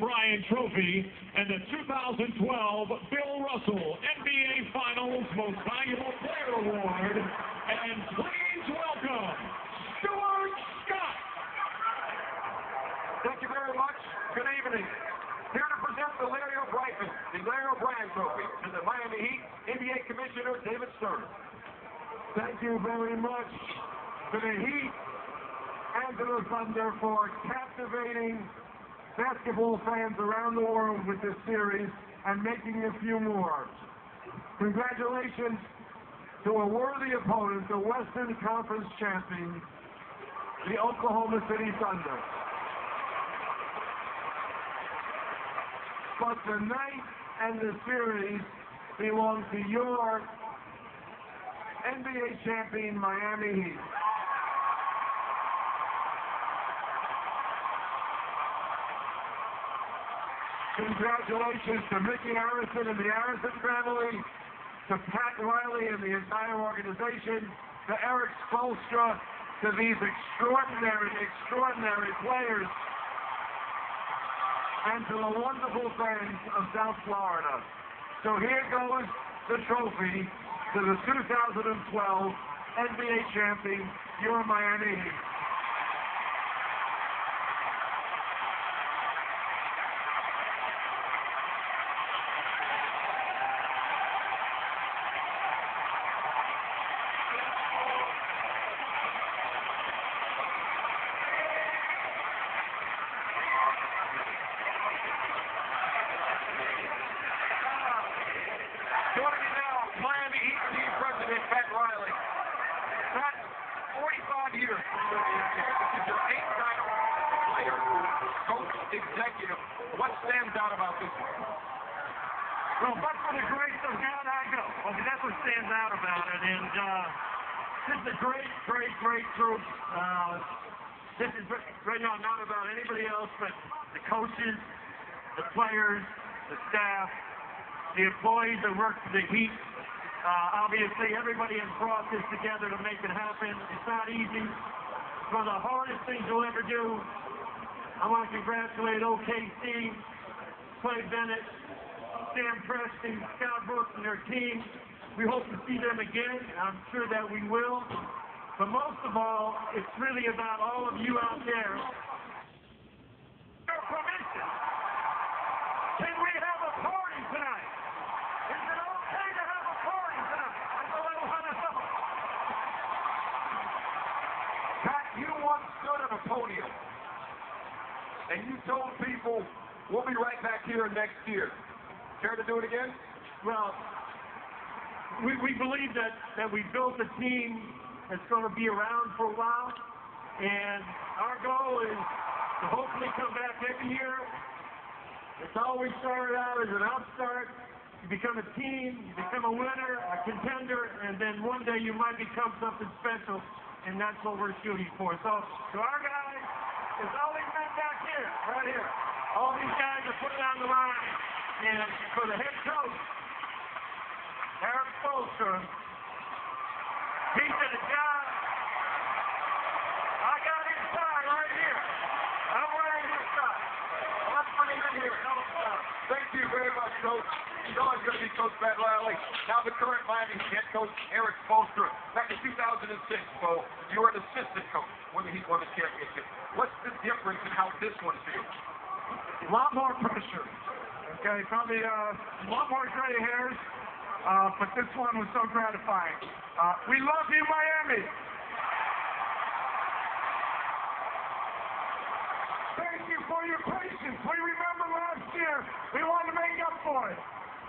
Bryant Trophy and the 2012 Bill Russell NBA Finals Most Valuable Player Award. And please welcome Stuart Scott. Thank you very much. Good evening. Here to present the Larry O'Brien Trophy to the Miami Heat NBA Commissioner David Stern. Thank you very much to the Heat and to the Thunder for captivating basketball fans around the world with this series and making a few more. Congratulations to a worthy opponent, the Western Conference champion, the Oklahoma City Thunder. But the night and the series belong to your NBA champion, Miami Heat. Congratulations to Mickey Harrison and the Harrison family, to Pat Riley and the entire organization, to Erik Spoelstra, to these extraordinary players, and to the wonderful fans of South Florida. So here goes the trophy to the 2012 NBA champion, your Miami Heat. Joining me now, Miami Heat team president Pat Riley. Pat, 45 years. This is your 8th title, player, coach, executive. What stands out about this one? Well, but for the grace of God, I go. I mean, that's what stands out about it. And this is a great group. This is right now not about anybody else but the coaches, the players, the staff, the employees that work for the Heat. Obviously, everybody has brought this together to make it happen. It's not easy. It's one of the hardest things you'll ever do. I want to congratulate OKC, Clay Bennett, Sam Preston, Scott Brooks, and their team. We hope to see them again. I'm sure that we will. But most of all, it's really about all of you out there. Your permission. Can we have a party tonight? Is it okay to have a party tonight? That's all I want to know. Pat, you once stood at a podium and you told people, we'll be right back here next year. Care to do it again? Well, we believe that we built a team that's going to be around for a while, and our goal is to hopefully come back every year. It's always started out as an upstart. You become a team, you become a winner, a contender, and then one day you might become something special, and that's what we're shooting for. So, to our guys, there's all these men back here, right here. All these guys are putting on the line. And for the head coach, Erik Spoelstra, he did a job. I got inside right here. I'm wearing this side. Let's bring him in here. Thank you very much, Coach. He's always going to be Coach Pat Riley. Now the current Miami head coach, Erik Spoelstra. Back in 2006, so you were an assistant coach when the Heat won the championship. What's the difference in how this one feels? A lot more pressure. Okay, probably a lot more gray hairs, but this one was so gratifying. We love you, Miami. Thank you for your patience. We remember last year. We want to make up for it.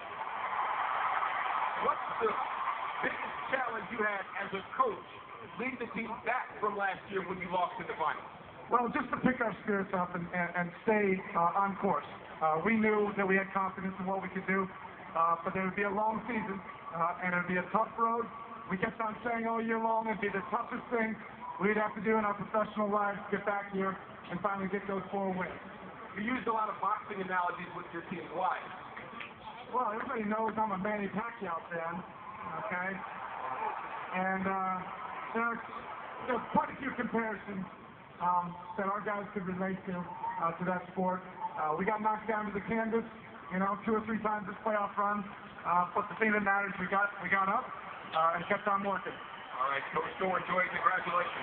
What's the biggest challenge you had as a coach leading the team back from last year when you lost in the finals? Well, just to pick our spirits up and stay on course. We knew that we had confidence in what we could do, but there would be a long season, and it would be a tough road. We kept on saying all year long it would be the toughest thing we'd have to do in our professional lives to get back here and finally get those 4 wins. You used a lot of boxing analogies with your team. Why? Well, everybody knows I'm a Manny Pacquiao fan, okay? And there's quite a few comparisons that our guys could relate to that sport. We got knocked down to the canvas, 2 or 3 times this playoff run, but the thing that matters, we got up and kept on working. All right, Coach Dwayne, congratulations.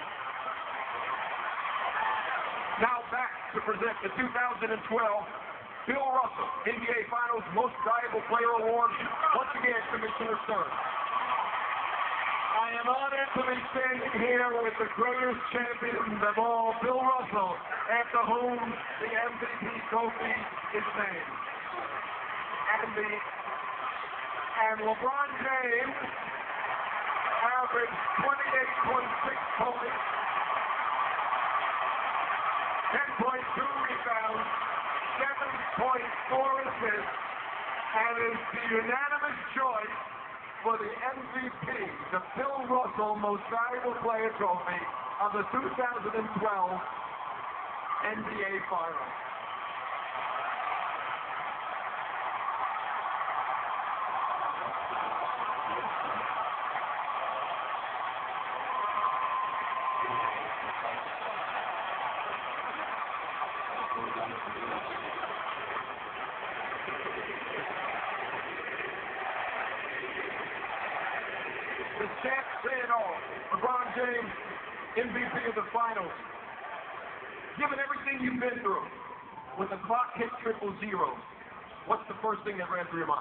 Now back to present the 2012 Bill Russell NBA Finals Most Valuable Player Award. Once again, Commissioner Serge. I am honored to be standing here with the greatest champion of all, Bill Russell, after whom the MVP trophy is named. And LeBron James averaged 28.6 points, 10.2 rebounds, 7.4 assists, and is the unanimous choice for the MVP, the Bill Russell Most Valuable Player Trophy of the 2012 NBA Finals. The stats say it all. LeBron James, MVP of the Finals. Given everything you've been through, when the clock hit 000, what's the first thing that ran through your mind?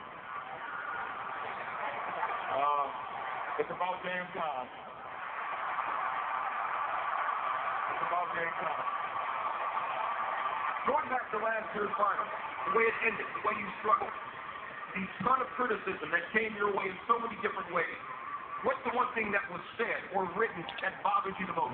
It's about damn time. It's about damn time. Going back to last year's Finals, the way it ended, the way you struggled, the ton of criticism that came your way in so many different ways. What's the one thing that was said or written that bothered you the most?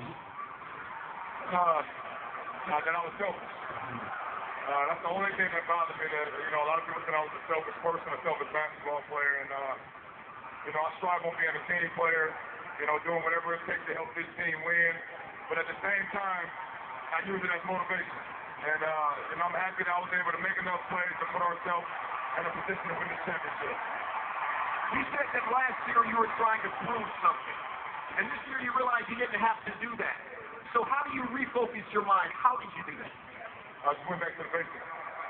That I was selfish. That's the only thing that bothered me. That a lot of people said I was a selfish person, a selfish basketball player, and I strive on being a team player. Doing whatever it takes to help this team win. But at the same time, I use it as motivation. And I'm happy that I was able to make enough plays to put ourselves in a position to win the championship. You said that last year you were trying to prove something, and this year you realized you didn't have to do that. So how do you refocus your mind? How did you do that? I just went back to the basics.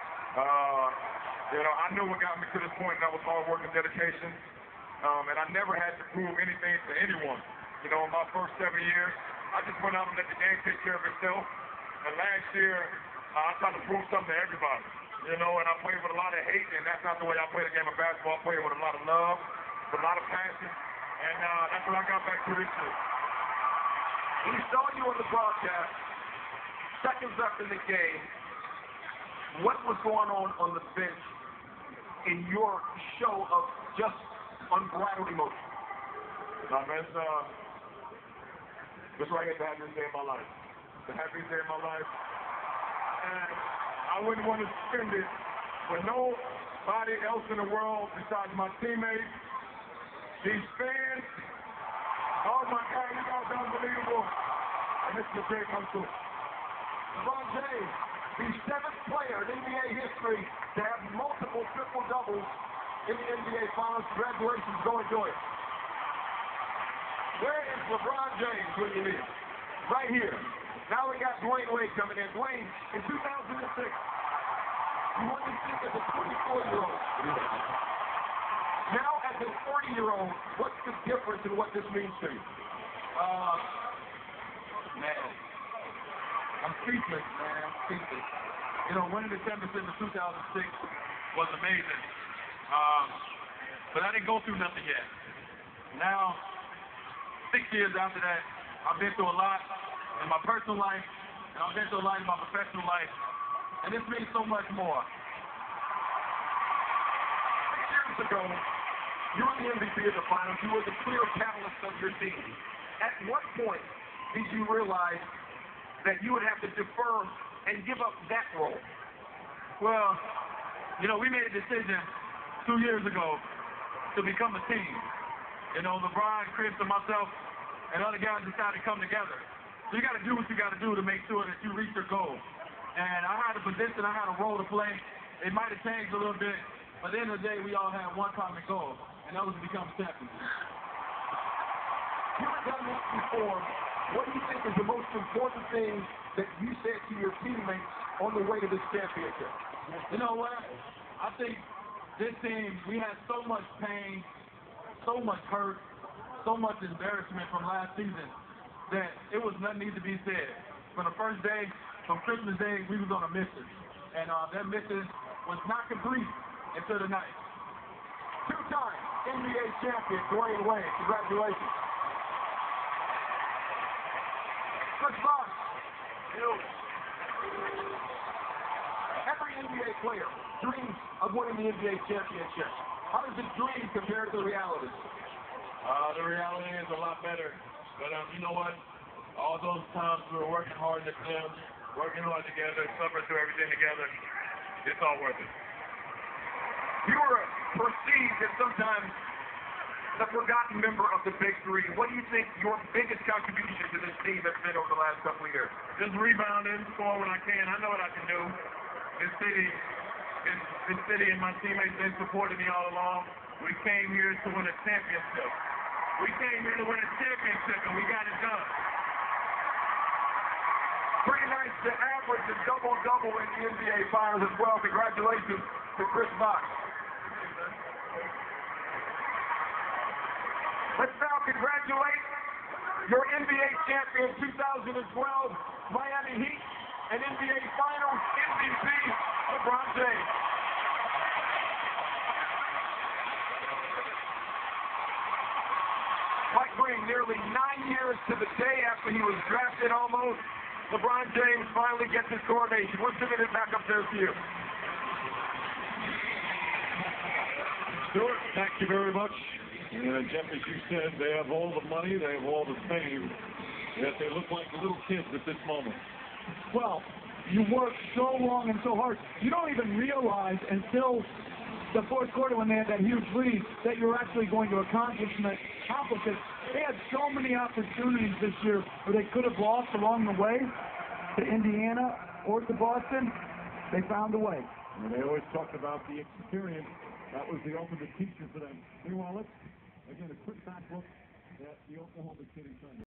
I knew what got me to this point, and that was hard work and dedication. And I never had to prove anything to anyone. In my first 7 years, I just went out and let the game take care of itself. And last year, I tried to prove something to everybody. And I played with a lot of hate, and that's not the way I play the game of basketball. I play with a lot of love, with a lot of passion, and that's what I got back to this year. We saw you on the broadcast, seconds left in the game. What was going on the bench in your show of just unbridled emotion? No, man, it's right here, the happiest day of my life. The happiest day of my life. And I wouldn't want to spend it with nobody else in the world besides my teammates, these fans. Oh my God, you guys are unbelievable. And this is a great come true. LeBron James, the 7th player in NBA history to have multiple triple-doubles in the NBA Finals. Congratulations, go enjoy it. Where is LeBron James when you need him? Right here. Now we got Dwyane coming in. Dwyane, in 2006, you won this thing as a 24-year-old. Now as a 40-year-old, what's the difference in what this means to you? Man, I'm speechless, man. I'm speechless. Winning the championship in 2006 was amazing. But I didn't go through nothing yet. Now, 6 years after that, I've been through a lot in my personal life, and I've been through a lot in my professional life, and this means so much more. 6 years ago, you were the MVP of the Finals. You were the clear catalyst of your team. At what point did you realize that you would have to defer and give up that role? Well, we made a decision 2 years ago to become a team. LeBron, Chris, and myself, and other guys decided to come together. So you got to do what you got to do to make sure that you reach your goal. And I had a position, I had a role to play. It might have changed a little bit, but at the end of the day, we all had one common goal, and that was to become champions. You had done this before what do you think is the most important thing that you said to your teammates on the way to this championship? You know what? I think this team, we had so much pain, so much hurt, so much embarrassment from last season that it was nothing need to be said. From the first day, from Christmas Day, we was on a mission. And that mission was not complete until tonight. Two-time NBA champion, Dwyane. Congratulations. Chris Bosh. Every NBA player dreams of winning the NBA championship. How does the dream compare to the reality? The reality is a lot better. But you know what? All those times we were working hard in the gym, working hard together, suffering through everything together, it's all worth it. You were perceived as sometimes the forgotten member of the Big Three. What do you think your biggest contribution to this team has been over the last couple of years? Just rebounding, score when I can. I know what I can do. This city and my teammates been supporting me all along. We came here to win a championship. We came here to win a championship, and we got it done. Pretty nice to average a double-double in the NBA Finals as well. Congratulations to Chris Bosh. Let's now congratulate your NBA champion 2012 Miami Heat and NBA Finals MVP LeBron James. Might bring nearly 9 years to the day after he was drafted almost. LeBron James finally gets his coronation. We're sending it back up there to you. Stuart, thank you very much. Jeff, as you said, they have all the money, they have all the fame, yet they look like little kids at this moment. Well, you work so long and so hard. You don't even realize until the fourth quarter when they had that huge lead that you're actually going to accomplish it. They had so many opportunities this year where they could have lost along the way to Indiana or to Boston. They found a way. And they always talked about the experience. That was the ultimate teacher for them. Meanwhile, let's, again, a quick back look at the Oklahoma City Thunder.